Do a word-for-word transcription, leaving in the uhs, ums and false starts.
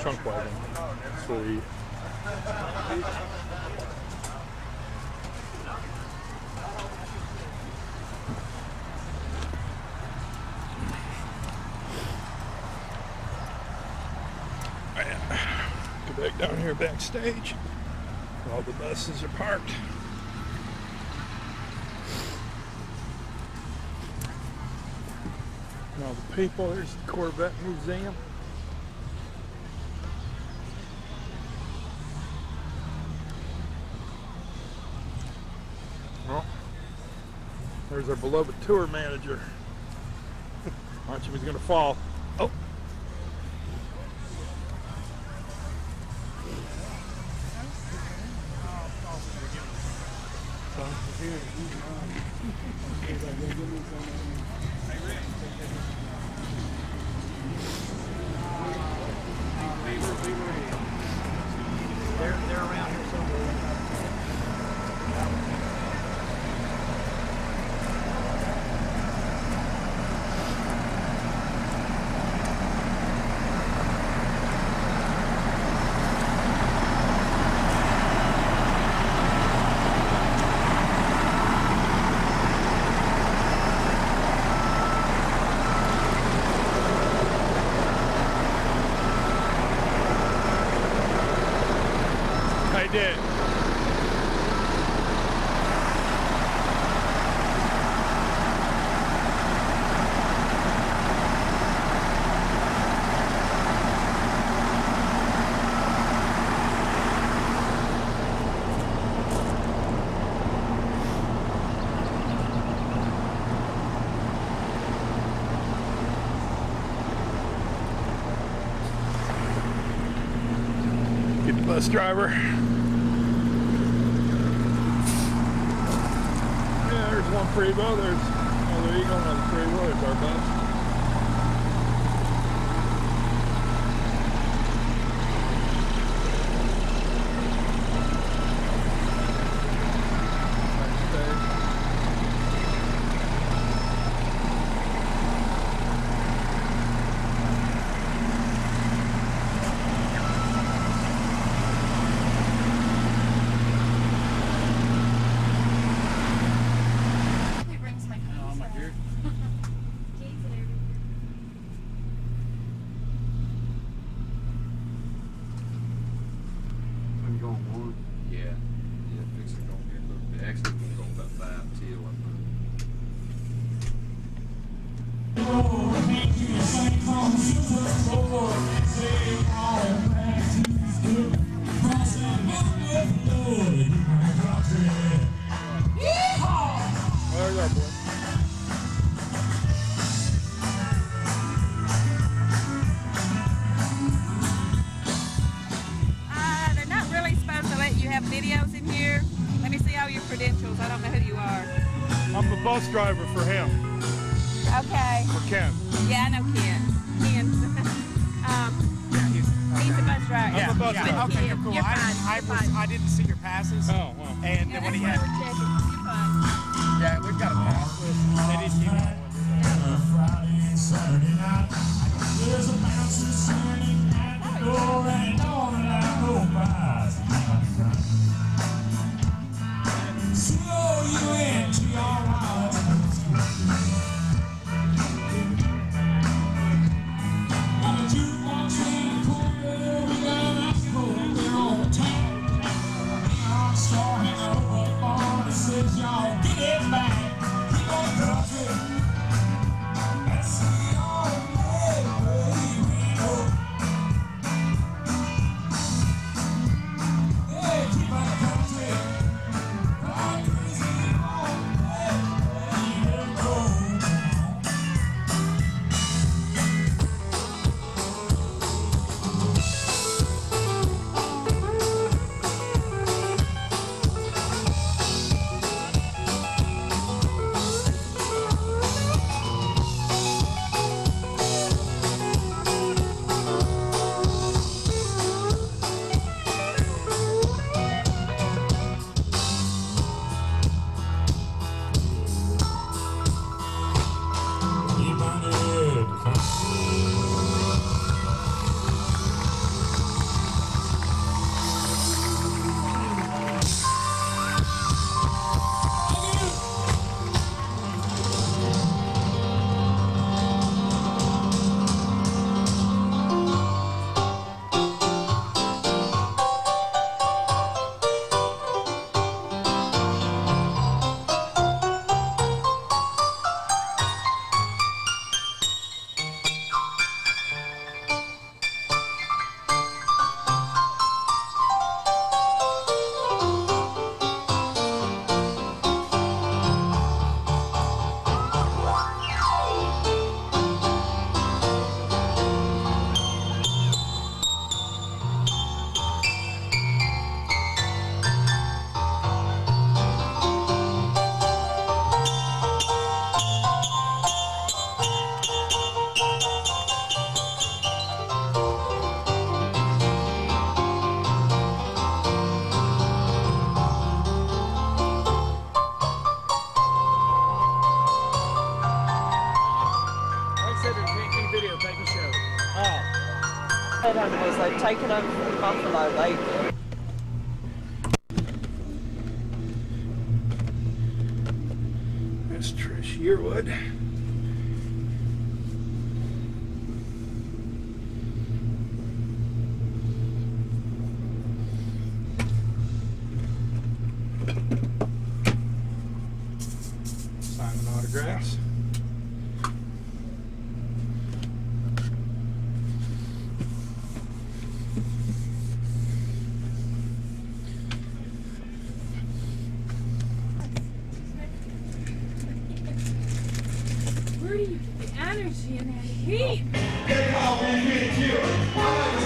trunk wagon. Sweet. Go back down here backstage. All the buses are parked. And all the people. There's the Corvette Museum. Well, there's our beloved tour manager. Watch him, he's gonna fall. Oh. They're, they're around here somewhere. I did. Get the bus driver. There's one free wheel. There's, oh, there you go, another free wheel. There's our bus. Videos in here. Let me see all your credentials. I don't know who you are. I'm the bus driver for him. Okay. For Ken. Yeah, I know Ken. Ken. um, Yeah, he's, okay. he's a bus driver. I'm a bus yeah, driver. Okay, you're cool. You're I, fine. I, You're was, fine. I didn't see your passes. Oh, well. And Yeah, then when that's he why had, we're checking. You're fine. yeah, we've got a pass list. They didn't give me one. Friday and Saturday night. There's a bouncer standing at the door and don't allow nobody. Slow you into your heart. On the jukebox in the corner, we got an alcohol there on tap. Neon star hanging over the bar that says, y'all get it back. Keep on country. That's the only way we know. because they've taken over from Buffalo lately. That's Trish Yearwood. Signing autographs. Where do you get the energy and that heat? Get out and get you.